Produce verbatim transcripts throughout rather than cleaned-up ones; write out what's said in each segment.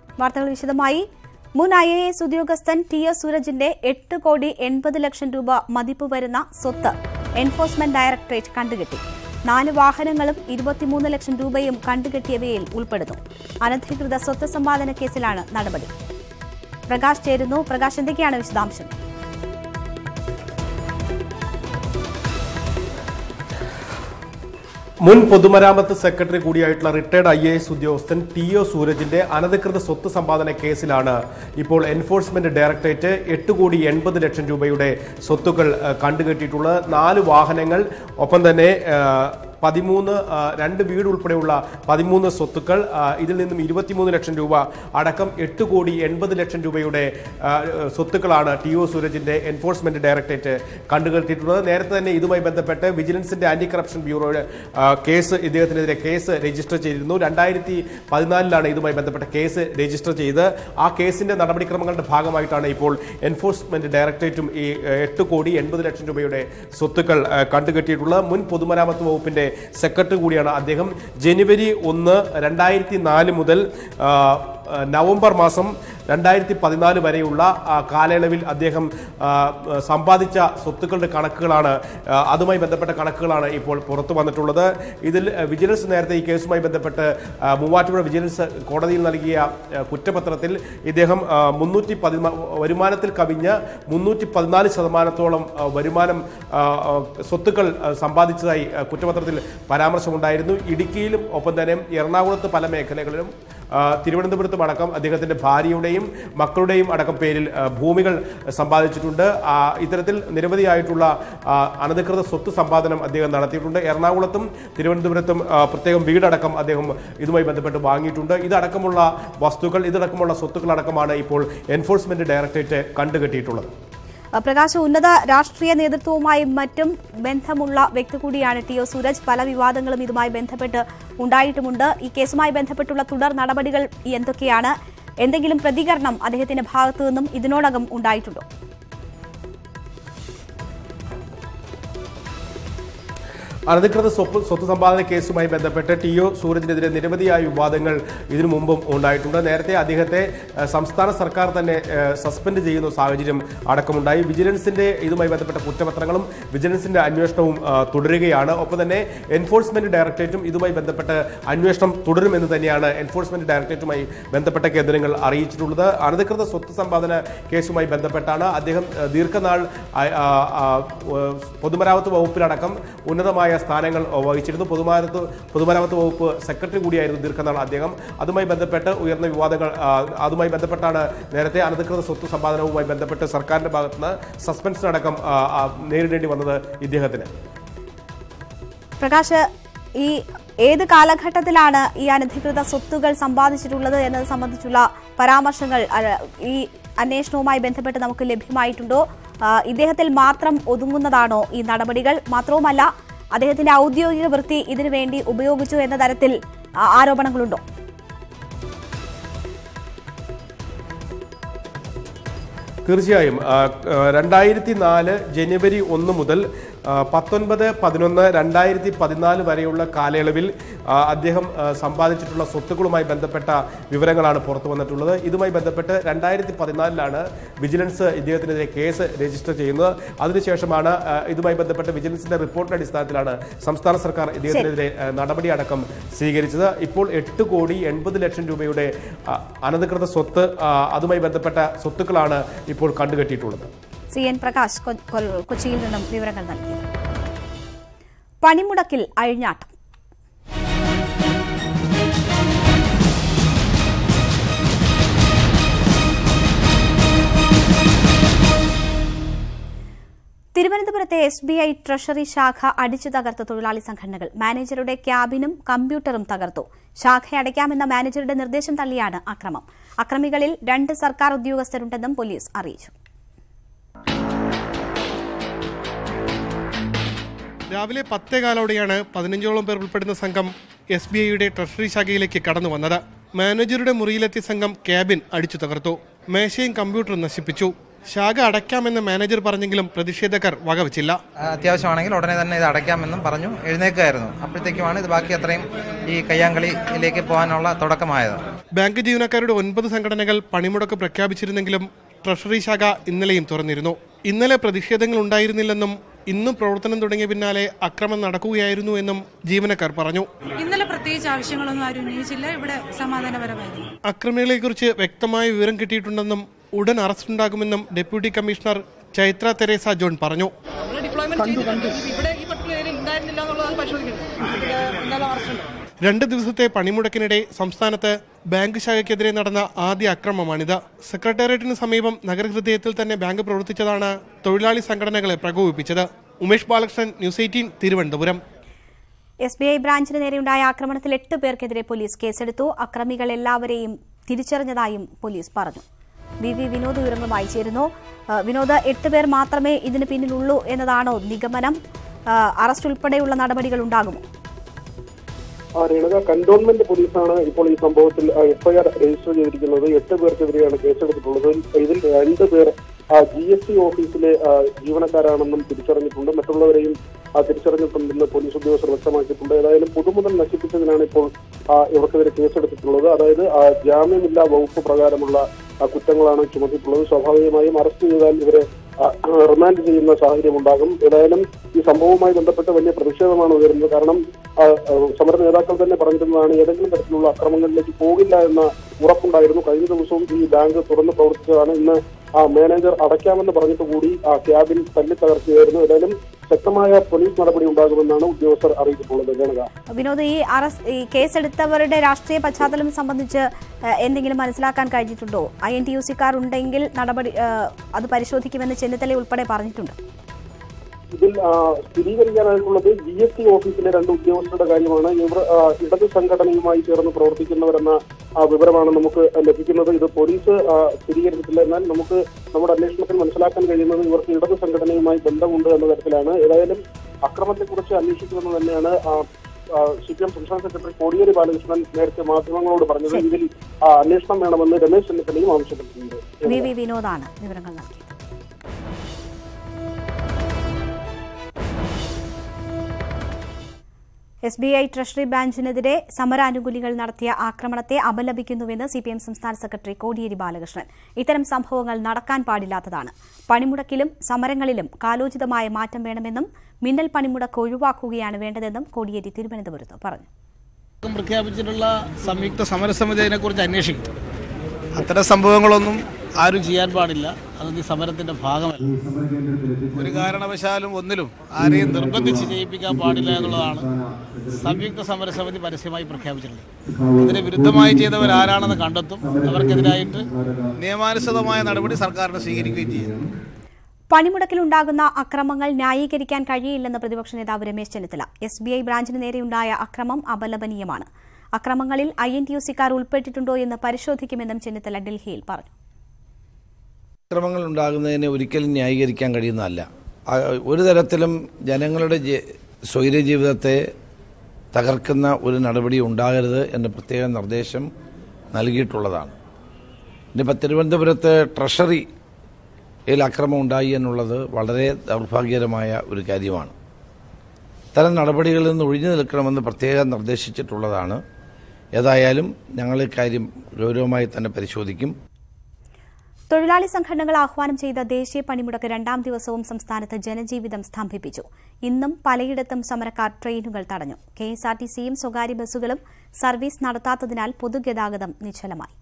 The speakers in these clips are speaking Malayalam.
വാർത്തകൾ വിശദമായി. മുൻ ഐ എ എസ് ഉദ്യോഗസ്ഥൻ ടി എസ് സൂരജിന്റെ എട്ട് കോടി എൺപത് ലക്ഷം രൂപ മതിപ്പ് വരുന്ന സ്വത്ത് എൻഫോഴ്സ്മെന്റ് ഡയറക്ടറേറ്റ് കണ്ടുകെട്ടി. നാല് വാഹനങ്ങളും ഇരുപത്തിമൂന്ന് ലക്ഷം രൂപയും കണ്ടുകെട്ടിയവയിൽ ഉൾപ്പെടുന്നു. അനധികൃത സ്വത്ത് സമ്പാദന കേസിലാണ് നടപടി. പ്രകാശ് ചേരുന്നു. പ്രകാശ്, എന്തൊക്കെയാണ് വിശദാംശം? മുൻ പൊതുമരാമത്ത് സെക്രട്ടറി കൂടിയായിട്ടുള്ള റിട്ടയർഡ് ഐ എ എസ് ഉദ്യോഗസ്ഥൻ ടി ഒ സൂരജിന്റെ അനധികൃത സ്വത്ത് സമ്പാദന കേസിലാണ് ഇപ്പോൾ എൻഫോഴ്സ്മെന്റ് ഡയറക്ടറേറ്റ് എട്ട് കോടി എൺപത് ലക്ഷം രൂപയുടെ സ്വത്തുക്കൾ കണ്ടുകെട്ടിയിട്ടുള്ളത്. നാല് വാഹനങ്ങൾ, ഒപ്പം തന്നെ പതിമൂന്ന് രണ്ട് വീട് ഉൾപ്പെടെയുള്ള പതിമൂന്ന് സ്വത്തുക്കൾ, ഇതിൽ നിന്നും ഇരുപത്തിമൂന്ന് ലക്ഷം രൂപ അടക്കം എട്ട് കോടി എൺപത് ലക്ഷം രൂപയുടെ സ്വത്തുക്കളാണ് ടി ഒ സൂരജിന്റെ എൻഫോഴ്സ്മെന്റ് ഡയറക്ടറേറ്റ് കണ്ടുകെട്ടിയിട്ടുള്ളത്. നേരത്തെ തന്നെ ഇതുമായി ബന്ധപ്പെട്ട് വിജിലൻസിന്റെ ആന്റി കറപ്ഷൻ ബ്യൂറോയുടെ കേസ് ഇദ്ദേഹത്തിനെതിരെ കേസ് രജിസ്റ്റർ ചെയ്തിരുന്നു. രണ്ടായിരത്തി പതിനാലിലാണ് ഇതുമായി ബന്ധപ്പെട്ട കേസ് രജിസ്റ്റർ ചെയ്ത് ആ കേസിന്റെ നടപടിക്രമങ്ങളുടെ ഭാഗമായിട്ടാണ് ഇപ്പോൾ എൻഫോഴ്സ്മെന്റ് ഡയറക്ടറേറ്റും ഈ എട്ട് കോടി എൺപത് ലക്ഷം രൂപയുടെ സ്വത്തുക്കൾ കണ്ടുകെട്ടിയിട്ടുള്ളത്. മുൻ പൊതുമരാമത്ത് വകുപ്പിന്റെ സെക്രട്ടറി കൂടിയാണ് അദ്ദേഹം. ജനുവരി ഒന്ന് രണ്ടായിരത്തി നാല് മുതൽ നവംബർ മാസം രണ്ടായിരത്തി പതിനാല് വരെയുള്ള കാലയളവിൽ അദ്ദേഹം സമ്പാദിച്ച സ്വത്തുക്കളുടെ കണക്കുകളാണ്, അതുമായി ബന്ധപ്പെട്ട കണക്കുകളാണ് ഇപ്പോൾ പുറത്തു വന്നിട്ടുള്ളത്. ഇതിൽ വിജിലൻസ് നേരത്തെ ഈ കേസുമായി ബന്ധപ്പെട്ട് മൂവാറ്റുപുഴ വിജിലൻസ് കോടതിയിൽ നൽകിയ കുറ്റപത്രത്തിൽ ഇദ്ദേഹം മുന്നൂറ്റി പതിനാ വരുമാനത്തിൽ കവിഞ്ഞ് മുന്നൂറ്റി പതിനാല് ശതമാനത്തോളം വരുമാനം സ്വത്തുക്കൾ സമ്പാദിച്ചതായി കുറ്റപത്രത്തിൽ പരാമർശമുണ്ടായിരുന്നു. ഇടുക്കിയിലും ഒപ്പം തന്നെ എറണാകുളത്ത് പല മേഖലകളിലും തിരുവനന്തപുരത്തും അടക്കം അദ്ദേഹത്തിന്റെ ഭാര്യയുടെയും മക്കളുടെയും അടക്കം പേരിൽ ഭൂമികൾ സമ്പാദിച്ചിട്ടുണ്ട്. ഇത്തരത്തിൽ നിരവധിയായിട്ടുള്ള അനധികൃത സ്വത്ത് സമ്പാദനം അദ്ദേഹം നടത്തിയിട്ടുണ്ട്. എറണാകുളത്തും തിരുവനന്തപുരത്തും പ്രത്യേകം വീടടക്കം അദ്ദേഹം ഇതുമായി ബന്ധപ്പെട്ട് വാങ്ങിയിട്ടുണ്ട്. ഇതടക്കമുള്ള വസ്തുക്കൾ ഇതടക്കമുള്ള സ്വത്തുക്കളടക്കമാണ് ഇപ്പോൾ എൻഫോഴ്സ്മെന്റ് ഡയറക്ടറേറ്റ് കണ്ടുകെട്ടിയിട്ടുള്ളത്. പ്രകാശ്, ഉന്നത രാഷ്ട്രീയ നേതൃത്വവുമായും മറ്റും ബന്ധമുള്ള വ്യക്തി കൂടിയാണ് ടി ഒ സൂരജ്. പല വിവാദങ്ങളും ഇതുമായി ബന്ധപ്പെട്ട് ഉണ്ടായിട്ടുമുണ്ട്. ഈ കേസുമായി ബന്ധപ്പെട്ടുള്ള തുടർ നടപടികൾ എന്തൊക്കെയാണ്? എന്തെങ്കിലും പ്രതികരണം അദ്ദേഹത്തിന്റെ ഭാഗത്തു നിന്നും ഇതിനോടകം ഉണ്ടായിട്ടുണ്ടോ? അനധികൃത സ്വത്ത് സമ്പാദന കേസുമായി ബന്ധപ്പെട്ട് ടി ഒ സൂരജിനെതിരെ നിരവധിയായ വിവാദങ്ങൾ ഇതിനു മുമ്പും ഉണ്ടായിട്ടുണ്ട്. നേരത്തെ അദ്ദേഹത്തെ സംസ്ഥാന സർക്കാർ തന്നെ സസ്പെൻഡ് ചെയ്യുന്ന സാഹചര്യം അടക്കമുണ്ടായി. വിജിലൻസിന്റെ ഇതുമായി ബന്ധപ്പെട്ട കുറ്റപത്രങ്ങളും വിജിലൻസിന്റെ അന്വേഷണവും തുടരുകയാണ്. ഒപ്പം തന്നെ എൻഫോഴ്സ്മെന്റ് ഡയറക്ടറേറ്റും ഇതുമായി ബന്ധപ്പെട്ട് അന്വേഷണം തുടരുമെന്ന് തന്നെയാണ് എൻഫോഴ്സ്മെന്റ് ഡയറക്ടറേറ്റുമായി ബന്ധപ്പെട്ട കേന്ദ്രങ്ങൾ അറിയിച്ചിട്ടുള്ളത്. അനധികൃത സ്വത്ത് സമ്പാദന കേസുമായി ബന്ധപ്പെട്ടാണ് അദ്ദേഹം ദീർഘനാൾ പൊതുമരാമത്ത് വകുപ്പിലടക്കം ഉന്നതമായ സ്ഥാനങ്ങൾ വഹിച്ചിരുന്നു. പൊതുമരാമത്ത് പൊതുമരാമത്ത് വകുപ്പ് സെക്രട്ടറി കൂടിയായിരുന്നു ദീർഘനാൾ അദ്ദേഹം. അതുമായി ബന്ധപ്പെട്ട് ഉയർന്ന വിവാദങ്ങൾ അതുമായി ബന്ധപ്പെട്ടാണ് നേരത്തെ അനധികൃത സ്വത്ത് സമ്പാദനവുമായി ബന്ധപ്പെട്ട് സർക്കാരിന്റെ ഭാഗത്തുനിന്ന് സസ്പെൻഷനടക്കം നേരിടേണ്ടി വന്നത് ഇദ്ദേഹത്തിന്. പ്രകാശ്, ഈ ഏത് കാലഘട്ടത്തിലാണ് ഈ അനധികൃത സ്വത്തുകൾ സമ്പാദിച്ചിട്ടുള്ളത് എന്നത് സംബന്ധിച്ചുള്ള പരാമർശങ്ങൾ ഈ അന്വേഷണവുമായി ബന്ധപ്പെട്ട് നമുക്ക് ലഭ്യമായിട്ടുണ്ടോ? ഇദ്ദേഹത്തിൽ മാത്രം ഒതുങ്ങുന്നതാണോ ഈ നടപടികൾ? മാത്രവുമല്ല, അദ്ദേഹത്തിന്റെ ഔദ്യോഗിക വൃത്തി ഇതിനു വേണ്ടി ഉപയോഗിച്ചു എന്ന തരത്തിൽ ആരോപണങ്ങളുണ്ടോ? തീർച്ചയായും രണ്ടായിരത്തി നാല് ജനുവരി ഒന്ന് മുതൽ പത്തൊൻപത് പതിനൊന്ന് രണ്ടായിരത്തി പതിനാല് വരെയുള്ള കാലയളവിൽ അദ്ദേഹം സമ്പാദിച്ചിട്ടുള്ള സ്വത്തുക്കളുമായി ബന്ധപ്പെട്ട വിവരങ്ങളാണ് പുറത്തു വന്നിട്ടുള്ളത്. ഇതുമായി ബന്ധപ്പെട്ട് രണ്ടായിരത്തി പതിനാലിലാണ് വിജിലൻസ് ഇദ്ദേഹത്തിനെതിരെ കേസ് രജിസ്റ്റർ ചെയ്യുന്നത്. അതിനുശേഷമാണ് ഇതുമായി ബന്ധപ്പെട്ട് വിജിലൻസിന്റെ റിപ്പോർട്ടിന്റെ അടിസ്ഥാനത്തിലാണ് സംസ്ഥാന സർക്കാർ ഇദ്ദേഹത്തിനെതിരെ നടപടി അടക്കം സ്വീകരിച്ചത്. ഇപ്പോൾ എട്ട് കോടി എൺപത് ലക്ഷം രൂപയുടെ അനധികൃത സ്വത്ത് അതുമായി ബന്ധപ്പെട്ട സ്വത്തുക്കളാണ് ഇപ്പോൾ കണ്ടുകെട്ടിയിട്ടുള്ളത്. സി എൻ പ്രകാശ് കൊച്ചിയിൽ നിന്നും വിവരങ്ങൾ നൽകിയത്. പണിമുടക്കിൽ അഴിഞ്ഞാട്ടം. തിരുവനന്തപുരത്തെ എസ് ബി ഐ ട്രഷറി ശാഖ അടിച്ചു തകർത്ത തൊഴിലാളി സംഘടനകൾ. മാനേജറുടെ ക്യാബിനും കമ്പ്യൂട്ടറും തകർത്തു. ശാഖ അടയ്ക്കാമെന്ന മാനേജറുടെ നിർദ്ദേശം തള്ളിയാണ് അക്രമം. അക്രമികളിൽ രണ്ട് സർക്കാർ ഉദ്യോഗസ്ഥരുണ്ടെന്നും പോലീസ് അറിയിച്ചു. രാവിലെ പത്തേകാലോടെയാണ് പതിനഞ്ചോളം പേർ ഉൾപ്പെടുന്ന സംഘം എസ് ബി ഐയുടെ ട്രഷറി ശാഖയിലേക്ക് കടന്നു വന്നത്. മാനേജറുടെ മുറിയിലെത്തിയ സംഘം ക്യാബിൻ അടിച്ചു തകർത്തു. മേശയും കമ്പ്യൂട്ടറും നശിപ്പിച്ചു. ശാഖ അടയ്ക്കാമെന്ന് മാനേജർ പറഞ്ഞെങ്കിലും പ്രതിഷേധക്കാർ വകവച്ചില്ല. അത്യാവശ്യമാണെങ്കിൽ ഉടനെ തന്നെ ഇത് അടയ്ക്കാമെന്നും പറഞ്ഞു എഴുന്നേൽക്കുകയായിരുന്നു. അപ്പോഴത്തേക്കുമാണ് ഇത് ബാക്കി അത്രയും ഈ കയ്യാങ്കളിയിലേക്ക് പോകാനുള്ള തുടക്കമായത്. ബാങ്ക് ജീവനക്കാരുടെ ഒൻപത് സംഘടനകൾ പണിമുടക്ക് പ്രഖ്യാപിച്ചിരുന്നെങ്കിലും ട്രഷറി ശാഖ ഇന്നലെയും തുറന്നിരുന്നു. ഇന്നലെ പ്രതിഷേധങ്ങൾ ഉണ്ടായിരുന്നില്ലെന്നും ഇന്നും പ്രവർത്തനം തുടങ്ങിയ പിന്നാലെ അക്രമം നടക്കുകയായിരുന്നു എന്നും ജീവനക്കാർ പറഞ്ഞു. ഇന്നലെ പ്രത്യേകിച്ച് ആവശ്യങ്ങളൊന്നും ആരും ഉന്നയിച്ചില്ല. ഇവിടെ സമാധാനപരമായിരുന്നു. അക്രമികളെക്കുറിച്ച് വ്യക്തമായ വിവരം കിട്ടിയിട്ടുണ്ടെന്നും ഉടൻ അറസ്റ്റ് ഉണ്ടാകുമെന്നും ഡെപ്യൂട്ടി കമ്മീഷണർ ചൈത്ര തെരേസ ജോൺ പറഞ്ഞു. രണ്ട് ദിവസത്തെ പണിമുടക്കിനിടെ സംസ്ഥാനത്ത് ബാങ്ക് ശാഖയ്ക്കെതിരെ നടന്ന ആദ്യ അക്രമമാണിത്. സെക്രട്ടേറിയറ്റിന് സമീപം നഗരഹൃദയത്തിൽ തന്നെ ബാങ്ക് പ്രവർത്തിച്ചതാണ് തൊഴിലാളി സംഘടനകളെ പ്രകോപിപ്പിച്ചത്. Umesh Balakrishnan, news eighteen, Thiruvananthapuram. S B I ബ്രാഞ്ചിന് നേരെയുണ്ടായ ആക്രമണത്തിൽ എട്ട് പേർക്കെതിരെ പോലീസ് കേസെടുത്തു. അക്രമികൾ എല്ലാവരെയും തിരിച്ചറിഞ്ഞതായും പോലീസ് പറഞ്ഞു. വി വി വിനോദ് വിവരങ്ങളുമായി ചേരുന്നു. വിനോദ്, എട്ട് പേർ മാത്രമേ ഇതിന് പിന്നിലുള്ളൂ എന്നതാണോ നിഗമനം? അറസ്റ്റ് ഉൾപ്പെടെയുള്ള നടപടികൾ ഉണ്ടാകുമോ? രേണുക, കന്റോൺമെന്റ് പോലീസാണ് ഇപ്പോൾ ഈ സംഭവത്തിൽ എഫ്ഐആർ രജിസ്റ്റർ ചെയ്തിരിക്കുന്നത്. എട്ട് പേർക്കെതിരെയാണ് കേസെടുത്തിട്ടുള്ളത്. ഇതിൽ രണ്ട് പേർ ജി എസ് ടി ഓഫീസിലെ ജീവനക്കാരാണെന്നും തിരിച്ചറിഞ്ഞിട്ടുണ്ട്. മറ്റുള്ളവരെയും തിരിച്ചറിഞ്ഞിട്ടുണ്ടെന്ന് പോലീസ് ഉദ്യോഗസ്ഥർ വ്യക്തമാക്കിയിട്ടുണ്ട്. ഏതായാലും പൊതുമുതൽ നശിപ്പിച്ചതിനാണ് ഇപ്പോൾ ഇവർക്കെതിരെ കേസെടുത്തിട്ടുള്ളത്. അതായത് ജാമ്യമില്ലാ വകുപ്പ് പ്രകാരമുള്ള കുറ്റങ്ങളാണ് ചുമത്തിയിട്ടുള്ളത്. സ്വാഭാവികമായും അറസ്റ്റ് ചെയ്താൽ ഇവരെ റിമാൻഡ് ചെയ്യുന്ന സാഹചര്യം ഉണ്ടാകും. ഏതായാലും ഈ സംഭവവുമായി ബന്ധപ്പെട്ട് വലിയ പ്രതിഷേധമാണ് ഉയരുന്നത്. കാരണം സമര നേതാക്കൾ തന്നെ പറഞ്ഞിരുന്നതാണ് ഏതെങ്കിലും തരത്തിലുള്ള അക്രമങ്ങളിലേക്ക് പോകില്ല എന്ന ഉറപ്പുണ്ടായിരുന്നു. കഴിഞ്ഞ ദിവസവും ഈ ബാങ്ക് തുറന്ന് പ്രവർത്തിച്ചതാണ്. ഇന്ന് ആ മാനേജർ അടയ്ക്കാമെന്ന് പറഞ്ഞിട്ട് കൂടി ആ ക്യാബിൻ തല്ലി തകർക്കുകയായിരുന്നു. ഏതായാലും ശക്തമായ പോലീസ് നടപടി ഉണ്ടാകുമെന്നാണ് ഉദ്യോഗസ്ഥർ അറിയിച്ചിട്ടുള്ളത്. ജനക വിനോദ്, ഈ അറസ്റ്റ് ഈ കേസെടുത്തവരുടെ രാഷ്ട്രീയ പശ്ചാത്തലം സംബന്ധിച്ച് എന്തെങ്കിലും മനസ്സിലാക്കാൻ കഴിഞ്ഞിട്ടുണ്ടോ? ഐ എൻ ടി യു സിക്കാർ ഉണ്ടെങ്കിൽ നടപടി അത് പരിശോധിക്കുമെന്ന് ചെന്നിത്തല ഉൾപ്പെടെ പറഞ്ഞിട്ടുണ്ട്. ഇതിൽ സ്ഥിരീകരിക്കാനായിട്ടുള്ളത് ജി എസ് ടി ഓഫീസിലെ രണ്ട് ഉദ്യോഗസ്ഥരുടെ കാര്യമാണ്. ഇവർ ഇടത് സംഘടനയുമായി ചേർന്ന് പ്രവർത്തിക്കുന്നവരെന്ന വിവരമാണ് നമുക്ക് ലഭിക്കുന്നത്. ഇത് പോലീസ് സ്ഥിരീകരിച്ചിട്ടില്ല. എന്നാൽ നമുക്ക് നമ്മുടെ അന്വേഷണത്തിൽ മനസ്സിലാക്കാൻ കഴിയുന്നത് ഇവർക്ക് ഇടത് സംഘടനയുമായി ബന്ധമുണ്ട് എന്ന തരത്തിലാണ്. ഏതായാലും അക്രമത്തെക്കുറിച്ച് അന്വേഷിക്കുമെന്ന് തന്നെയാണ് സി പി എം സംസ്ഥാന സെക്രട്ടറി കോടിയേരി ബാലകൃഷ്ണൻ നേരത്തെ മാധ്യമങ്ങളോട് പറഞ്ഞത്. ഇതിൽ അന്വേഷണം വേണമെന്ന് രമേശ് ചെന്നിത്തലയും ആവശ്യപ്പെട്ടിട്ടുണ്ട്. വി വി വിനോദാണ് വിവരങ്ങൾ നൽകിയത്. എസ് ബി ഐ ട്രഷറി ബ്രാഞ്ചിനെതിരെ സമരാനുകൂലികൾ നടത്തിയ ആക്രമണത്തെ അപലപിക്കുന്നുവെന്ന് സി പി എം സംസ്ഥാന സെക്രട്ടറി കോടിയേരി ബാലകൃഷ്ണൻ. ഇത്തരം സംഭവങ്ങൾ നടക്കാൻ പാടില്ലാത്തതാണ്. പണിമുടക്കിലും സമരങ്ങളിലും കാലോചിതമായ മാറ്റം വേണമെന്നും മിന്നൽ പണിമുടക്ക് ഒഴിവാക്കുകയാണ് വേണ്ടതെന്നും കോടിയേരി തിരുവനന്തപുരത്ത് പറഞ്ഞു. പ്രഖ്യാപിച്ചിട്ടുള്ള സംയുക്ത സമരസമിതി അതിനെക്കുറിച്ച് അന്വേഷിക്കും. അത്തരം സംഭവങ്ങളൊന്നും ആരും ചെയ്യാൻ പാടില്ല. അത് ഈ സമരത്തിന്റെ ഭാഗമല്ല. ഒരു കാരണവശാലും ഒന്നിലും ആരെയും നിർബന്ധിച്ച് ചെയ്യിപ്പിക്കാൻ പാടില്ല എന്നുള്ളതാണ് സംയുക്ത സമരസമിതി പരസ്യമായി പ്രഖ്യാപിച്ചിട്ടുള്ളത്. അതിന് വിരുദ്ധമായി ചെയ്തവർ ആരാണെന്ന് കണ്ടെത്തും. അവർക്കെതിരായിട്ട് നിയമാനുസൃതമായ നടപടി സർക്കാരിന് സ്വീകരിക്കുകയും ചെയ്യും. പണിമുടക്കിലുണ്ടാകുന്ന അക്രമങ്ങൾ ന്യായീകരിക്കാൻ കഴിയില്ലെന്ന് പ്രതിപക്ഷ നേതാവ് Ramesh Chennithala. S B I ബ്രാഞ്ചിന് നേരെയുണ്ടായ അക്രമം അപലപനീയമാണ്. അക്രമങ്ങളിൽ ഐ എൻ ടി യു സിക്കാർ ഉൾപ്പെട്ടിട്ടുണ്ടോ എന്ന് പരിശോധിക്കുമെന്നും ചെന്നിത്തല ഡൽഹിയിൽ പറഞ്ഞു. അക്രമങ്ങൾ ഉണ്ടാകുന്നതിനെ ഒരിക്കലും ന്യായീകരിക്കാൻ കഴിയുന്നതല്ല. ഒരു തരത്തിലും ജനങ്ങളുടെ സ്വൈര്യ ജീവിതത്തെ തകർക്കുന്ന ഒരു നടപടി ഉണ്ടാകരുത് എന്ന പ്രത്യേക നിർദ്ദേശം നൽകിയിട്ടുള്ളതാണ്. ഇനിയിപ്പോൾ തിരുവനന്തപുരത്ത് ട്രഷറിയിൽ അക്രമം ഉണ്ടായി എന്നുള്ളത് വളരെ ദൗർഭാഗ്യകരമായ ഒരു കാര്യമാണ്. ഇത്തരം നടപടികളിൽ നിന്ന് ഒഴിഞ്ഞു നിൽക്കണമെന്ന് പ്രത്യേകം നിർദ്ദേശിച്ചിട്ടുള്ളതാണ്. ഏതായാലും ഞങ്ങൾ ഇക്കാര്യം ഗൗരവമായി തന്നെ പരിശോധിക്കും. തൊഴിലാളി സംഘടനകൾ ആഹ്വാനം ചെയ്ത ദേശീയ പണിമുടക്ക് രണ്ടാം ദിവസവും സംസ്ഥാനത്ത് ജനജീവിതം സ്തംഭിപ്പിച്ചു. ഇന്നും പലയിടത്തും സമരക്കാർ ട്രെയിനുകൾ തടഞ്ഞു. കെ എസ് ആർ ടി സിയും സ്വകാര്യ ബസ്സുകളും സർവീസ് നടത്താത്തതിനാൽ പൊതുഗതാഗതം നിശ്ചലമായി.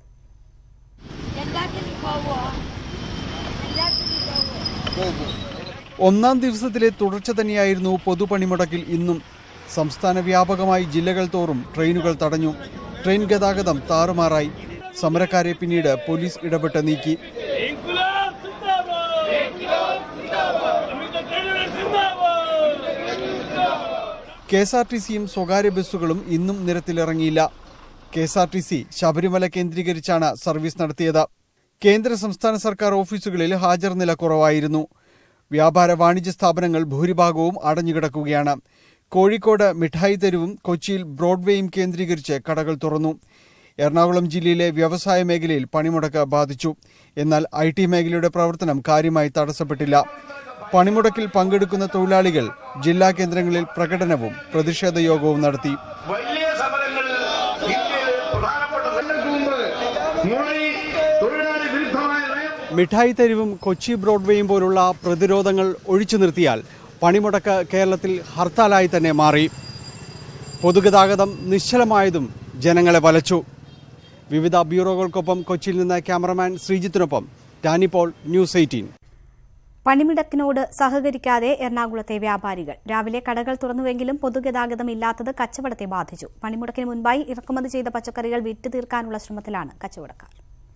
ഒന്നാം ദിവസത്തിലെ തുടർച്ച തന്നെയായിരുന്നു പൊതുപണിമുടക്കിൽ ഇന്നും. സംസ്ഥാന വ്യാപകമായി ജില്ലകൾ തോറും ട്രെയിനുകൾ തടഞ്ഞു. ട്രെയിൻ ഗതാഗതം താറുമാറായി. സമരക്കാരെ പിന്നീട് പോലീസ് ഇടപെട്ട് നീക്കി. കെ എസ് ആർ ടി സിയും സ്വകാര്യ ബസ്സുകളും ഇന്നും നിരത്തിലിറങ്ങിയില്ല. K S R T C Sabarimala കേന്ദ്രീകരിച്ചാണ് സർവീസ് നടത്തിയത്. കേന്ദ്ര സംസ്ഥാന സർക്കാർ ഓഫീസുകളിൽ ഹാജർ നില കുറവായിരുന്നു. വ്യാപാര വാണിജ്യ സ്ഥാപനങ്ങൾ ഭൂരിഭാഗവും അടഞ്ഞുകിടക്കുകയാണ്. കോഴിക്കോട് മിഠായി തെരുവും കൊച്ചിയിൽ ബ്രോഡ്വേയും കേന്ദ്രീകരിച്ച് കടകൾ തുറന്നു. എറണാകുളം ജില്ലയിലെ വ്യവസായ മേഖലയിൽ പണിമുടക്ക് ബാധിച്ചു. എന്നാൽ ഐ ടി മേഖലയുടെ പ്രവർത്തനം കാര്യമായി തടസ്സപ്പെട്ടില്ല. പണിമുടക്കിൽ പങ്കെടുക്കുന്ന തൊഴിലാളികൾ ജില്ലാ കേന്ദ്രങ്ങളിൽ പ്രകടനവും പ്രതിഷേധ യോഗവും നടത്തി. മിഠായി തെരുവും കൊച്ചി ബ്രോഡ്വേയും പോലുള്ള പ്രതിരോധങ്ങൾ ഒഴിച്ചു നിർത്തിയാൽ പണിമുടക്ക് കേരളത്തിൽ ഹർത്താലായി തന്നെ മാറി. പൊതുഗതാഗതം നിശ്ചലമായതും ജനങ്ങളെ വലച്ചു. വിവിധ ബ്യൂറോകൾക്കൊപ്പം കൊച്ചിയിൽ നിന്ന് ക്യാമറമാൻ ശ്രീജിത്തിനൊപ്പം ടാനിപോൾ, ന്യൂസ് എയ്റ്റീൻ. പണിമുടക്കിനോട് സഹകരിക്കാതെ എറണാകുളത്തെ വ്യാപാരികൾ. രാവിലെ കടകൾ തുറന്നുവെങ്കിലും പൊതുഗതാഗതം ഇല്ലാത്തത് കച്ചവടത്തെ ബാധിച്ചു. പണിമുടക്കിന് മുൻപായി ഇറക്കുമതി ചെയ്ത പച്ചക്കറികൾ വിറ്റ് തീർക്കാനുള്ള ശ്രമത്തിലാണ് കച്ചവടക്കാർ.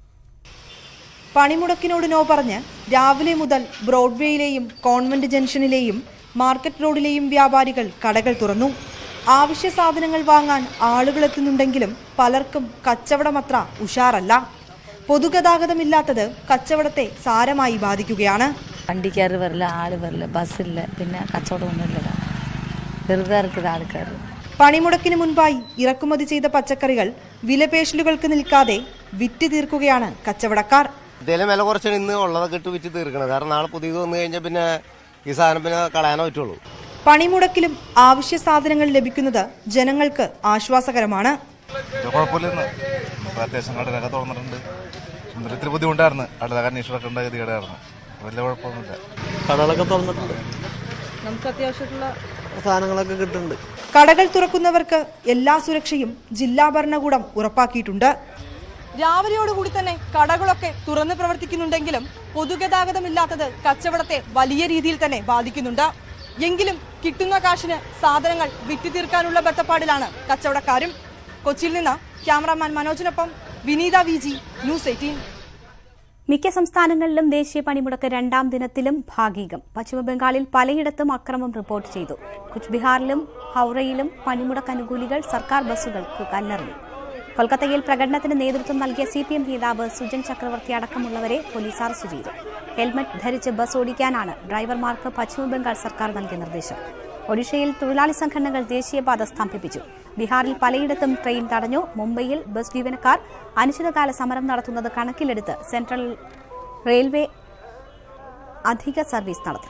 പണിമുടക്കിനോട് നോ പറഞ്ഞ് രാവിലെ മുതൽ ബ്രോഡ്വേയിലെയും കോൺവെന്റ് ജംഗ്ഷനിലെയും മാർക്കറ്റ് റോഡിലെയും വ്യാപാരികൾ കടകൾ തുറന്നു. ആവശ്യ സാധനങ്ങൾ വാങ്ങാൻ ആളുകൾ എത്തുന്നുണ്ടെങ്കിലും പലർക്കും കച്ചവടമത്ര ഉഷാറല്ല. പൊതുഗതാഗതമില്ലാത്തത് കച്ചവടത്തെ സാരമായി ബാധിക്കുകയാണ്. വണ്ടിക്കാർ വരില്ല, ആള് വരില്ല, ബസ്സില്ല, പിന്നെ കച്ചവടമൊന്നുമില്ല, വെറുതെ ഇറക്കുന്ന ആൾക്കാർ. പണിമുടക്കിന് മുൻപായി ഇറക്കുമതി ചെയ്ത പച്ചക്കറികൾ വിലപേശലുകൾക്ക് നിൽക്കാതെ വിറ്റ് തീർക്കുകയാണ് കച്ചവടക്കാർ. എന്തെങ്കിലും വില കുറച്ചാണ് ഇന്ന് ഉള്ളതൊക്കെ ഇട്ട് വിറ്റ് തീർക്കണം. കാരണം നാളെ പുതിയത് വന്നു കഴിഞ്ഞാൽ പിന്നെ ഈ സാധനം പിന്നെ കളയാനേ പറ്റുള്ളൂ. പണിമുടക്കിലും ആവശ്യ സാധനങ്ങൾ ലഭിക്കുന്നത് ജനങ്ങൾക്ക് ആശ്വാസകരമാണ്. കുഴപ്പമില്ലെന്ന് അത്യാവശ്യം കടലൊക്കെ തുറന്നിട്ടുണ്ട്. ഇത്തിരി ബുദ്ധിമുട്ടായിരുന്നു, കടലൊക്കെ അന്വേഷിച്ചിട്ടുണ്ട്, ഗതികേടായിരുന്നു. വലിയ കുഴപ്പമൊന്നുമില്ല. കടകളൊക്കെ തുറന്നിട്ടുണ്ട്, നമുക്ക് അത്യാവശ്യമുള്ള സാധനങ്ങളൊക്കെ കിട്ടുന്നുണ്ട്. കടകൾ തുറക്കുന്നവർക്ക് എല്ലാ സുരക്ഷയും ജില്ലാ ഭരണകൂടം ഉറപ്പാക്കിയിട്ടുണ്ട്. രാവിലെയോടുകൂടി തന്നെ കടകളൊക്കെ തുറന്ന് പ്രവർത്തിക്കുന്നുണ്ടെങ്കിലും പൊതുഗതാഗതമില്ലാത്തത് കച്ചവടത്തെ വലിയ രീതിയിൽ തന്നെ ബാധിക്കുന്നുണ്ട്. എങ്കിലും കിട്ടുന്ന കാശിന് സാധനങ്ങൾ വിറ്റ് തീർക്കാനുള്ള ബത്തപ്പാടിലാണ് കച്ചവടക്കാരും. കൊച്ചിയിൽ നിന്ന് ക്യാമറാമാൻ മനോജിനൊപ്പം Vineetha V G, news eighteen. മിക്ക സംസ്ഥാനങ്ങളിലും ദേശീയ പണിമുടക്ക് രണ്ടാം ദിനത്തിലും ഭാഗികം. പശ്ചിമബംഗാളിൽ പലയിടത്തും അക്രമം റിപ്പോർട്ട് ചെയ്തു. കുച്ച്ബിഹാറിലും ഹൌറയിലും പണിമുടക്ക് അനുകൂലികൾ സർക്കാർ ബസ്സുകൾക്ക് കല്ലെറിഞ്ഞു. കൊൽക്കത്തയിൽ പ്രകടനത്തിന് നേതൃത്വം നൽകിയ സി പി എം നേതാവ് സുജൻ ചക്രവർത്തി അടക്കമുള്ളവരെ പോലീസ് അറസ്റ്റ് ചെയ്തു. ഹെൽമറ്റ് ധരിച്ച് ബസ് ഓടിക്കാനാണ് ഡ്രൈവർമാർക്ക് പശ്ചിമബംഗാൾ സർക്കാർ നൽകിയ നിർദ്ദേശം. ഒഡീഷയിൽ തൊഴിലാളി സംഘടനകൾ ദേശീയപാത സ്തംഭിപ്പിച്ചു. ബീഹാറിൽ പലയിടത്തും ട്രെയിൻ തടഞ്ഞു. മുംബൈയിൽ ബസ് ജീവനക്കാർ അനിശ്ചിതകാല സമരം നടത്തുന്നത് കണക്കിലെടുത്ത് സെൻട്രൽ റെയിൽവേ അധിക സർവീസ് നടത്തി.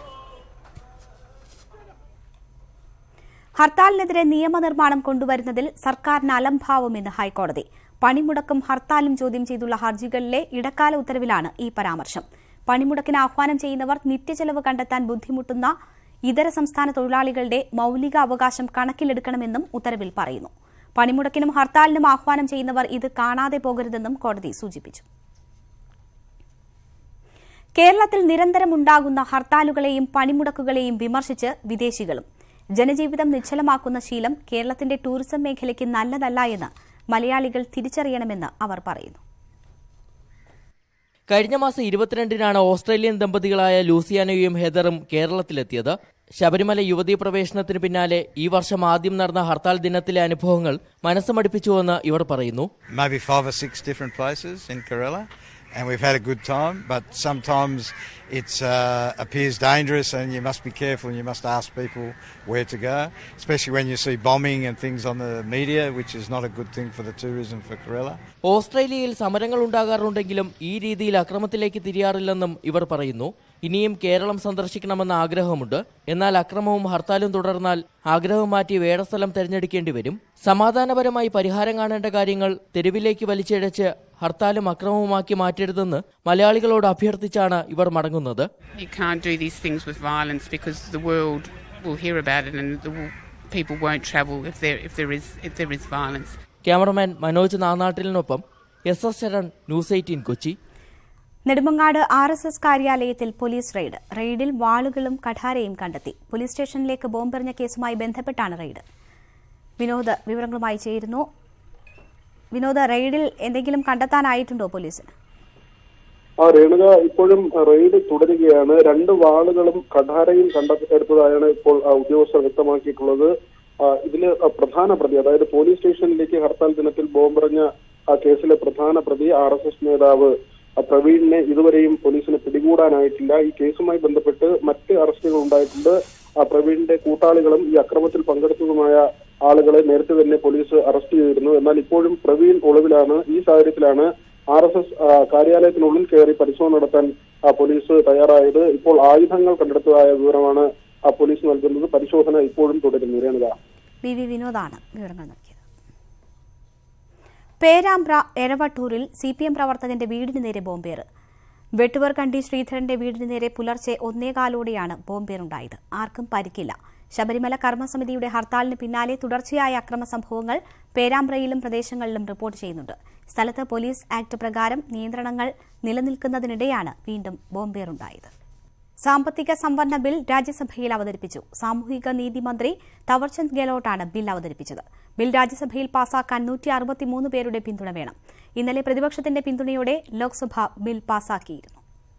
ഹർത്താലിനെതിരെ നിയമനിർമ്മാണം കൊണ്ടുവരുന്നതിൽ സർക്കാരിന് അലംഭാവമെന്ന് ഹൈക്കോടതി. പണിമുടക്കും ഹർത്താലും ചോദ്യം ചെയ്തുള്ള ഹർജികളിലെ ഇടക്കാല ഉത്തരവിലാണ് ഈ പരാമർശം. പണിമുടക്കിന് ആഹ്വാനം ചെയ്യുന്നവർ നിത്യചെലവ് കണ്ടെത്താൻ ബുദ്ധിമുട്ടുന്ന ഇതര സംസ്ഥാന തൊഴിലാളികളുടെ മൌലിക അവകാശം കണക്കിലെടുക്കണമെന്നും ഉത്തരവിൽ പറയുന്നു. പണിമുടക്കിനും ഹർത്താലിനും ആഹ്വാനം ചെയ്യുന്നവർ ഇത് കാണാതെ പോകരുതെന്നും കോടതി സൂചിപ്പിച്ചു. കേരളത്തിൽ നിരന്തരമുണ്ടാകുന്ന ഹർത്താലുകളെയും പണിമുടക്കുകളെയും വിമർശിച്ച് വിദേശികളും. ജനജീവിതം നിശ്ചലമാക്കുന്ന ശീലം കേരളത്തിന്റെ ടൂറിസം മേഖലയ്ക്ക് നല്ലതല്ല എന്ന് മലയാളികൾ തിരിച്ചറിയണമെന്ന് അവർ പറയുന്നു. കഴിഞ്ഞ മാസം ഇരുപത്തിരണ്ടിനാണ് ഓസ്ട്രേലിയൻ ദമ്പതികളായ ലൂസിയാനയും ഹെദറും കേരളത്തിലെത്തിയത്. ശബരിമല യുവതീ പ്രവേശനത്തിന് പിന്നാലെ ഈ വർഷം ആദ്യം നടന്ന ഹർത്താൽ ദിനത്തിലെ അനുഭവങ്ങൾ മനസ്സ് മടുപ്പിച്ചുവെന്ന് ഇവർ പറയുന്നു. Maybe five or six different places in Kerala. And we've had a good time, but sometimes it uh, appears dangerous and you must be careful and you must ask people where to go, especially when you see bombing and things on the media, which is not a good thing for the tourism for Kerala. ഓസ്ട്രേലിയയിൽ സമരങ്ങൾ ഉണ്ടാകാറുണ്ടെങ്കിലും ഈ രീതിയിൽ അക്രമത്തിലേക്ക് തിരിയാറില്ലെന്നും ഇവർ പറയുന്നു. ഇനിയും കേരളം സന്ദർശിക്കണമെന്ന ആഗ്രഹമുണ്ട്. എന്നാൽ അക്രമവും ഹർത്താലും തുടർന്നാൽ ആഗ്രഹം മാറ്റി വേറെ സ്ഥലം തെരഞ്ഞെടുക്കേണ്ടി വരും. സമാധാനപരമായി പരിഹാരം കാണേണ്ട കാര്യങ്ങൾ തെരുവിലേക്ക് വലിച്ചിഴച്ച് ഹർത്താലും അക്രമവുമാക്കി മാറ്റരുതെന്ന് മലയാളികളോട് അഭ്യർത്ഥിച്ചാണ് ഇവർ മടങ്ങുന്നത്. You can't do these things with violence because the world will hear about it and the people won't travel if there if there is if there is violence. Cameraman Manoj നാനാട്ടിലിനൊപ്പം S S Saran, news eighteen Kochi. Nedumangad R S S കാര്യാലയത്തിൽ പോലീസ് റെയ്ഡ്. റെയ്ഡിൽ വാളുകളും കഠാരയും കണ്ടെത്തി. പോലീസ് സ്റ്റേഷനിലേക്ക് ബോംബെറിഞ്ഞ കേസുമായി ബന്ധപ്പെട്ടാണ് റെയ്ഡ്. വിനോദ് വിവരങ്ങളുമായി ചേരുന്നു. വിനോദ്, റെയ്ഡിൽ എന്തെങ്കിലും കണ്ടെത്താനായിട്ടുണ്ടോ പോലീസിന്? ആ രേണുക, ഇപ്പോഴും റെയ്ഡ് തുടരുകയാണ്. രണ്ട് വാളുകളും കഠാരയും കണ്ടെടുത്തതായാണ് ഇപ്പോൾ ഉദ്യോഗസ്ഥർ വ്യക്തമാക്കിയിട്ടുള്ളത്. ഇതില് പ്രധാന പ്രതി, അതായത് പോലീസ് സ്റ്റേഷനിലേക്ക് ഹർത്താൽ ദിനത്തിൽ ബോംബെറിഞ്ഞ കേസിലെ പ്രധാന പ്രതി ആർ എസ് എസ് നേതാവ് പ്രവീണിനെ ഇതുവരെയും പോലീസിന് പിടികൂടാനായിട്ടില്ല. ഈ കേസുമായി ബന്ധപ്പെട്ട് മറ്റ് അറസ്റ്റുകൾ ഉണ്ടായിട്ടുണ്ട്. പ്രവീണിന്റെ കൂട്ടാളികളും ഈ അക്രമത്തിൽ പങ്കെടുത്തതുമായ ആളുകളെ നേരത്തെ തന്നെ പോലീസ് അറസ്റ്റ് ചെയ്തിരുന്നു. എന്നാൽ ഇപ്പോഴും പ്രവീൺ ഒളിവിലാണ്. ഈ സാഹചര്യത്തിലാണ് ആർ എസ് എസ് കാര്യാലയത്തിനുള്ളിൽ കയറി പരിശോധന നടത്താൻ പോലീസ് തയ്യാറായത്. ഇപ്പോൾ ആയുധങ്ങൾ കണ്ടെടുത്തതായ വിവരമാണ് പോലീസ് നൽകുന്നത്. പരിശോധന ഇപ്പോഴും തുടരുന്നു. രേണുക, വി വി വിനോദാണ് വിവരങ്ങൾ നൽകിയത്. പേരാമ്പ്ര എരവട്ടൂരിൽ സി പി എം പ്രവർത്തകന്റെ വീടിന് നേരെ ബോംബേറ്. വെട്ടുവർ കണ്ടി ശ്രീധരന്റെ വീടിന് നേരെ പുലർച്ചെ ഒന്നേകാലോടെയാണ് ബോംബേറുണ്ടായത്. ആർക്കും പരിക്കില്ല. ശബരിമല കർമ്മസമിതിയുടെ ഹർത്താലിന് പിന്നാലെ തുടർച്ചയായ അക്രമ സംഭവങ്ങൾ പേരാമ്പ്രയിലും പ്രദേശങ്ങളിലും റിപ്പോർട്ട് ചെയ്യുന്നുണ്ട്. സ്ഥലത്ത് പോലീസ് ആക്ട് പ്രകാരം നിയന്ത്രണങ്ങൾ നിലനിൽക്കുന്നതിനിടെയാണ് വീണ്ടും ബോംബേറുണ്ടായത്. സാമ്പത്തിക സംവരണ ബിൽ രാജ്യസഭയിൽ അവതരിപ്പിച്ചു. സാമൂഹിക നീതി മന്ത്രി തവർചന്ദ് ഗെഹ്ലോട്ടാണ് ബിൽ അവതരിപ്പിച്ചത്. ബിൽ രാജ്യസഭയിൽ പാസാക്കാൻ നൂറ്റി അറുപത്തിമൂന്ന് പേരുടെ പിന്തുണ വേണം. ഇന്നലെ പ്രതിപക്ഷത്തിന്റെ പിന്തുണയോടെ ലോക്സഭ ബിൽ പാസാക്കിയിരുന്നു.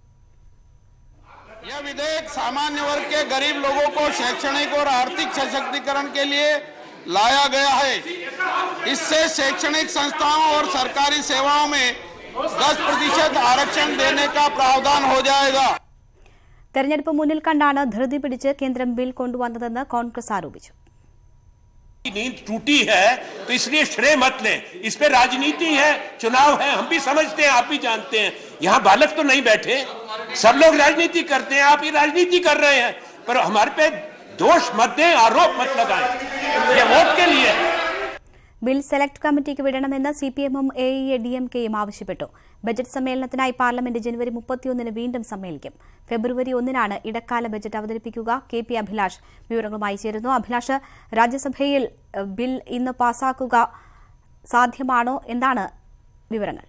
यह विधेयक सामान्य वर्ग के गरीब लोगों को शैक्षणिक और आर्थिक सशक्तिकरण के लिए लाया गया है. इससे शैक्षणिक संस्थाओं और सरकारी सेवाओं में दस प्रतिशत आरक्षण देने का प्रावधान हो जाएगा. തെരഞ്ഞെടുപ്പ് മുന്നിൽ കണ്ടാണ് ധൃതി പിടിച്ച് കേന്ദ്രം ബിൽ കൊണ്ടുവന്നതെന്ന് കോൺഗ്രസ് ആരോപിച്ചു. नींद टूटी है तो इसलिए श्रेय मत लें. इस पे राजनीति है, चुनाव है, हम भी समझते हैं, आप भी जानते हैं. यहाँ बालक तो नहीं बैठे, सब लोग राजनीति करते हैं, आप ही राजनीति कर रहे हैं, पर हमारे पे दोष मत दें, आरोप मत लगाएं. ये वोट के लिए. ബിൽ സെലക്ട് കമ്മിറ്റിക്ക് വിടണമെന്ന് സിപിഎമ്മും A I A D M കെയും ആവശ്യപ്പെട്ടു. ബജറ്റ് സമ്മേളനത്തിനായി പാർലമെന്റ് ജനുവരി മുപ്പത്തിയൊന്നിന് വീണ്ടും സമ്മേളിക്കും. ഫെബ്രുവരി ഒന്നിനാണ് ഇടക്കാല ബജറ്റ് അവതരിപ്പിക്കുക. കെ പി അഭിലാഷ് വിവരങ്ങളുമായി ചേരുന്നു. അഭിലാഷ്, രാജ്യസഭയിൽ ബിൽ ഇന്ന് പാസാക്കുക സാധ്യമാണോ? എന്താണ് വിവരങ്ങൾ?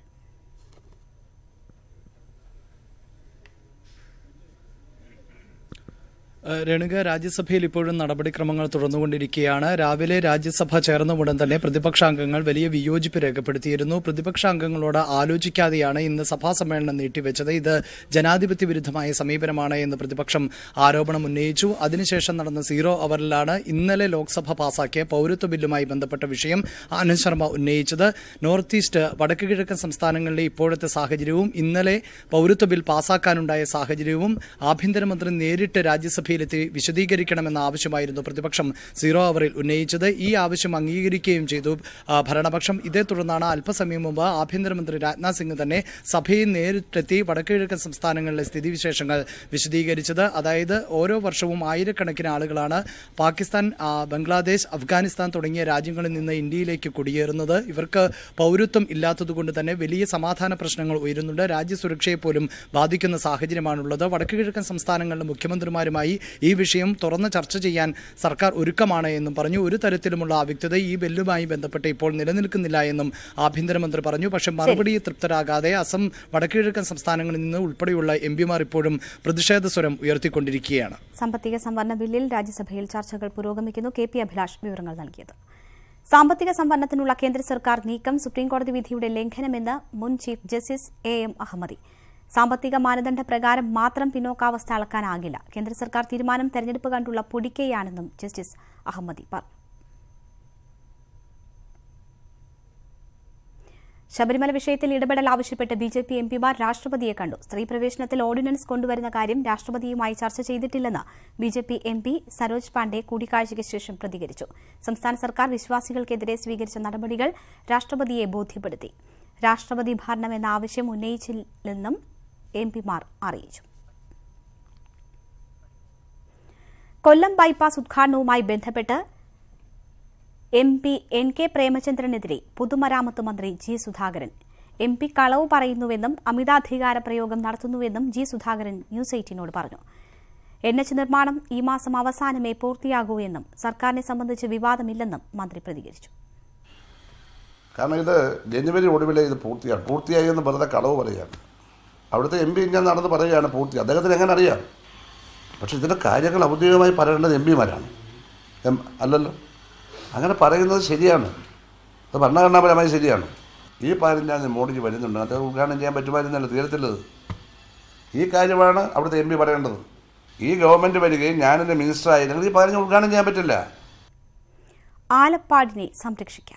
രേണുക, രാജ്യസഭയിൽ ഇപ്പോഴും നടപടിക്രമങ്ങൾ തുടർന്നുകൊണ്ടിരിക്കുകയാണ്. രാവിലെ രാജ്യസഭ ചേർന്ന ഉടൻ തന്നെ പ്രതിപക്ഷാംഗങ്ങൾ വലിയ വിയോജിപ്പ് രേഖപ്പെടുത്തിയിരുന്നു. പ്രതിപക്ഷാംഗങ്ങളോട് ആലോചിക്കാതെയാണ് ഇന്ന് സഭാ സമ്മേളനം നീട്ടിവെച്ചത്. ഇത് ജനാധിപത്യ വിരുദ്ധമായ സമീപനമാണ് എന്ന് പ്രതിപക്ഷം ആരോപണം ഉന്നയിച്ചു. അതിനുശേഷം നടന്ന സീറോ അവറിലാണ് ഇന്നലെ ലോക്സഭ പാസാക്കിയ പൌരത്വ ബില്ലുമായി ബന്ധപ്പെട്ട വിഷയം ആനന്ദ് ശർമ്മ ഉന്നയിച്ചത്. നോർത്ത് ഈസ്റ്റ് വടക്ക് കിഴക്കൻ സംസ്ഥാനങ്ങളിലെ ഇപ്പോഴത്തെ സാഹചര്യവും ഇന്നലെ പൌരത്വ ബിൽ പാസാക്കാനുണ്ടായ സാഹചര്യവും ആഭ്യന്തരമന്ത്രി നേരിട്ട് രാജ്യസഭ ത്തി വിശദീകരിക്കണമെന്ന ആവശ്യമായിരുന്നു പ്രതിപക്ഷം സീറോ അവറിൽ ഉന്നയിച്ചത്. ഈ ആവശ്യം അംഗീകരിക്കുകയും ചെയ്തു ഭരണപക്ഷം. ഇതേ തുടർന്നാണ് അല്പസമയം മുമ്പ് ആഭ്യന്തരമന്ത്രി രാജ്നാഥ് സിംഗ് തന്നെ സഭയിൽ നേരിട്ടെത്തി വടക്കുകിഴക്കൻ സംസ്ഥാനങ്ങളിലെ സ്ഥിതിവിശേഷങ്ങൾ വിശദീകരിച്ചത്. അതായത് ഓരോ വർഷവും ആയിരക്കണക്കിന് ആളുകളാണ് പാകിസ്ഥാൻ, ബംഗ്ലാദേശ്, അഫ്ഗാനിസ്ഥാൻ തുടങ്ങിയ രാജ്യങ്ങളിൽ നിന്ന് ഇന്ത്യയിലേക്ക് കുടിയേറുന്നത്. ഇവർക്ക് പൌരത്വം ഇല്ലാത്തതുകൊണ്ട് തന്നെ വലിയ സമാധാന പ്രശ്നങ്ങൾ ഉയരുന്നുണ്ട്. രാജ്യസുരക്ഷയെ പോലും ബാധിക്കുന്ന സാഹചര്യമാണുള്ളത്. വടക്കുകിഴക്കൻ സംസ്ഥാനങ്ങളിലെ മുഖ്യമന്ത്രിമാരുമായി ഈ വിഷയം തുറന്ന് ചർച്ച ചെയ്യാൻ സർക്കാർ ഒരുക്കമാണ് എന്നും പറഞ്ഞു. ഒരു തരത്തിലുമുള്ള അവ്യക്തത ഈ ബില്ലുമായി ബന്ധപ്പെട്ട് ഇപ്പോൾ നിലനിൽക്കുന്നില്ല എന്നും ആഭ്യന്തരമന്ത്രി പറഞ്ഞു. പക്ഷേ മറുപടിയെ തൃപ്തരാകാതെ അസം, വടക്കുകിഴക്കൻ സംസ്ഥാനങ്ങളിൽ നിന്ന് ഉൾപ്പെടെയുള്ള എം പിമാർ ഇപ്പോഴും പ്രതിഷേധ സ്വരം ഉയർത്തിക്കൊണ്ടിരിക്കുകയാണ്. സാമ്പത്തിക സംവരണ ബില്ലിൽ രാജ്യസഭയിൽ ചർച്ചകൾ പുരോഗമിക്കുന്നു. കെ പി അഭിലാഷ് വിവരങ്ങൾ നൽകിയത്. സാമ്പത്തിക സംവരണത്തിനുള്ള കേന്ദ്ര സർക്കാർ നീക്കം സുപ്രീംകോടതി വിധിയുടെ ലംഘനമെന്ന് മുൻ chief justice A M Ahmadi. സാമ്പത്തിക മാനദണ്ഡ പ്രകാരം മാത്രം പിന്നോക്കാവസ്ഥ അളക്കാനാകില്ല. കേന്ദ്ര സർക്കാർ തീരുമാനം തെരഞ്ഞെടുപ്പ് കണ്ടുള്ള പൊടിക്കയാണെന്നും ജസ്റ്റിസ് അഹമ്മദി പറഞ്ഞു. ശബരിമല വിഷയത്തിൽ ഇടപെടൽ ആവശ്യപ്പെട്ട് ബി ജെ പി എം പിമാർ രാഷ്ട്രപതിയെ കണ്ടു. സ്ത്രീ പ്രവേശനത്തിൽ ഓർഡിനൻസ് കൊണ്ടുവരുന്ന കാര്യം രാഷ്ട്രപതിയുമായി ചർച്ച ചെയ്തിട്ടില്ലെന്ന് B J P M P Saroj Pande കൂടിക്കാഴ്ചയ്ക്ക് ശേഷം പ്രതികരിച്ചു. സംസ്ഥാന സർക്കാർ വിശ്വാസികൾക്കെതിരെ സ്വീകരിച്ച നടപടികൾ രാഷ്ട്രപതിയെ ബോധ്യപ്പെടുത്തി. രാഷ്ട്രപതി ഭരണം എന്ന ആവശ്യം ഉന്നയിച്ചില്ലെന്നും എം പിമാർ അറിയിച്ചു. കൊല്ലം ബൈപ്പാസ് ഉദ്ഘാടനവുമായി ബന്ധപ്പെട്ട് എം പി എൻ കെ പ്രേമചന്ദ്രനെതിരെ പൊതുമരാമത്ത് മന്ത്രി ജി സുധാകരൻ. എം പി കളവ് പറയുന്നുവെന്നും അമിതാധികാര പ്രയോഗം നടത്തുന്നുവെന്നും ജി സുധാകരൻ ന്യൂസ് എയ്റ്റീനോട് പറഞ്ഞു. എൻ എച്ച് നിർമ്മാണം ഈ മാസം അവസാനമേ പൂർത്തിയാകൂ എന്നും സർക്കാരിനെ സംബന്ധിച്ച് വിവാദമില്ലെന്നും മന്ത്രി പ്രതികരിച്ചു. കാരണം ഇത് ജനുവരി ഒടുവിലെ ഇത് പൂർത്തിയാണ്. പൂർത്തിയായി എന്ന് വെറുതെ കളവ് പറയുകയാണ്. അവിടുത്തെ എം പി ഇങ്ങനെ നടന്ന് പറയുകയാണ് പൂർത്തി. അദ്ദേഹത്തിന് എങ്ങനെ അറിയാം? പക്ഷേ ഇതിൻ്റെ കാര്യങ്ങൾ ഔദ്യോഗികമായി പറയേണ്ടത് എം പിമാരാണ്, എം അല്ലല്ലോ. അങ്ങനെ പറയുന്നത് ശരിയാണ്, അത് ഭരണഘടനാപരമായി ശരിയാണ്. ഈ പതിനഞ്ചാം മോഡിജി വരുന്നുണ്ട്, അത് ഉദ്ഘാടനം ചെയ്യാൻ പറ്റുമായിരുന്നല്ലോ, തീരത്തില്ലത്. ഈ കാര്യമാണ് അവിടുത്തെ എം പി പറയേണ്ടത്. ഈ ഗവൺമെൻറ് വരികയും ഞാനെൻ്റെ മിനിസ്റ്റർ ആയിരുന്നെങ്കിൽ ഈ പതിനഞ്ച് ഉദ്ഘാടനം ചെയ്യാൻ പറ്റില്ല. ആലപ്പാടിനെ സംരക്ഷിക്കാൻ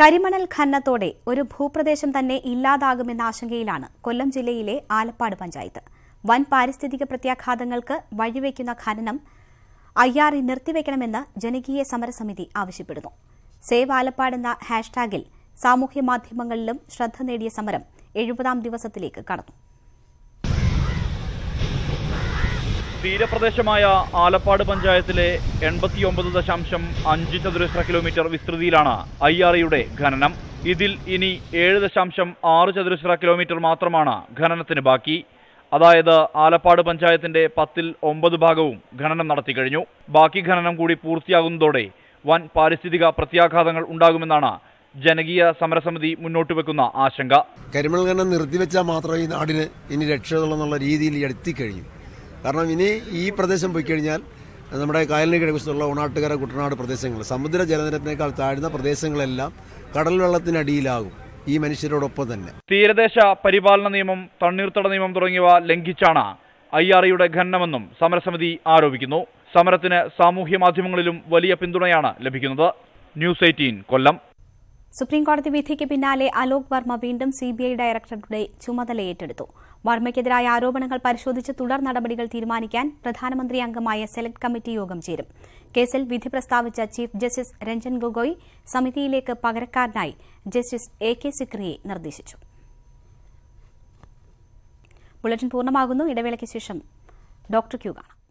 കരിമണൽ ഖനനത്തോടെ ഒരു ഭൂപ്രദേശം തന്നെ ഇല്ലാതാകുമെന്ന ആശങ്കയിലാണ് കൊല്ലം ജില്ലയിലെ ആലപ്പാട് പഞ്ചായത്ത്. വൻ പാരിസ്ഥിതിക പ്രത്യാഘാതങ്ങൾക്ക് വഴിവെക്കുന്ന ഖനനം അയ്യാറി നിർത്തിവെക്കണമെന്ന് ജനകീയ സമരസമിതി ആവശ്യപ്പെടുന്നു. സേവ് ആലപ്പാട് എന്ന ഹാഷ്ടാഗിൽ സാമൂഹ്യ മാധ്യമങ്ങളിലും ശ്രദ്ധ നേടിയ സമരം എഴുപതാം ദിവസത്തിലേക്ക് കടന്നു. തീരപ്രദേശമായ ആലപ്പാട് പഞ്ചായത്തിലെ എൺപത്തിയൊമ്പത് ദശാംശം അഞ്ച് ചതുരശ്ര കിലോമീറ്റർ വിസ്തൃതിയിലാണ് അയ്യാറിയുടെ ഖനനം. ഇതിൽ ഇനി ഏഴ് ദശാംശം ആറ് ചതുരശ്ര കിലോമീറ്റർ മാത്രമാണ് ഖനനത്തിന് ബാക്കി. അതായത് ആലപ്പാട് പഞ്ചായത്തിന്റെ പത്തിൽ ഒമ്പത് ഭാഗവും ഖനനം നടത്തിക്കഴിഞ്ഞു. ബാക്കി ഖനനം കൂടി പൂർത്തിയാകുന്നതോടെ വൻ പാരിസ്ഥിതിക പ്രത്യാഘാതങ്ങൾ ഉണ്ടാകുമെന്നാണ് ജനകീയ സമരസമിതി മുന്നോട്ട് വെക്കുന്ന ആശങ്ക. കരിമണൽ ഖനനം നിർത്തിവെച്ചാൽ മാത്രമേ ഈ നാടിന് ഇനി രക്ഷയുള്ളൂ എന്നുള്ള രീതിയിൽ എത്തിക്കഴിഞ്ഞു. കാരണം ഇനി ഈ പ്രദേശം പോയി കഴിഞ്ഞാൽ നമ്മുടെ കായലിന് കിഴക്കുള്ള ഉണാട്ടുകര കുട്ടനാട് പ്രദേശങ്ങൾ സമുദ്ര ജലനിരപ്പിനേക്കാൾ താഴ്ന്ന പ്രദേശങ്ങളെല്ലാം കടൽ വെള്ളത്തിനടിയിലാകും ഈ മനുഷ്യരോടൊപ്പം തന്നെ. തീരദേശ പരിപാലന നിയമം, തണ്ണീർത്തട നിയമം തുടങ്ങിയവ ലംഘിച്ചാണ് അയ്യാറിയുടെ ഖനനമെന്നും സമരസമിതി ആരോപിക്കുന്നു. സമരത്തിന് സാമൂഹ്യ മാധ്യമങ്ങളിലും വലിയ പിന്തുണയാണ് ലഭിക്കുന്നത്. News eighteen Kollam. സുപ്രീംകോടതി വിധിക്ക് പിന്നാലെ അലോക് വർമ്മ വീണ്ടും സിബിഐ ഡയറക്ടറുടെ ചുമതല ഏറ്റെടുത്തു. വർമ്മയ്ക്കെതിരായ ആരോപണങ്ങൾ പരിശോധിച്ച് തുടർ നടപടികൾ തീരുമാനിക്കാൻ പ്രധാനമന്ത്രി അംഗമായ സെലക്ട് കമ്മിറ്റി യോഗം ചേരും. കേസിൽ വിധി പ്രസ്താവിച്ച ചീഫ് ജസ്റ്റിസ് രഞ്ജൻ ഗൊഗോയ് സമിതിയിലേക്ക് പകരക്കാരനായി ജസ്റ്റിസ് എ കെ സിക്രിയെ നിർദ്ദേശിച്ചു. ബുള്ളറ്റിൻ പൂർണ്ണമാകുന്നു. ഇടവേളയ്ക്ക് ശേഷം ഡോക്ടർ ക്യൂ കാണാം.